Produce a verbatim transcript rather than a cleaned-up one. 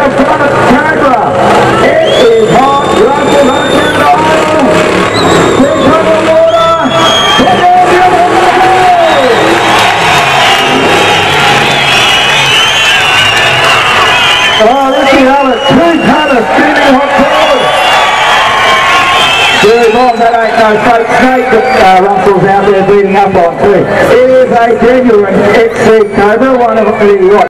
the front of the camera. It is hot, Russell Hutchins on. Big cup of water. Hit it, hit it, hit it. Oh, this is how a two-ton of steaming hot cold. Very long, that ain't no fake snake that uh, Russell's out there beating up on too. It is a genuine X C Cobra, one of the what?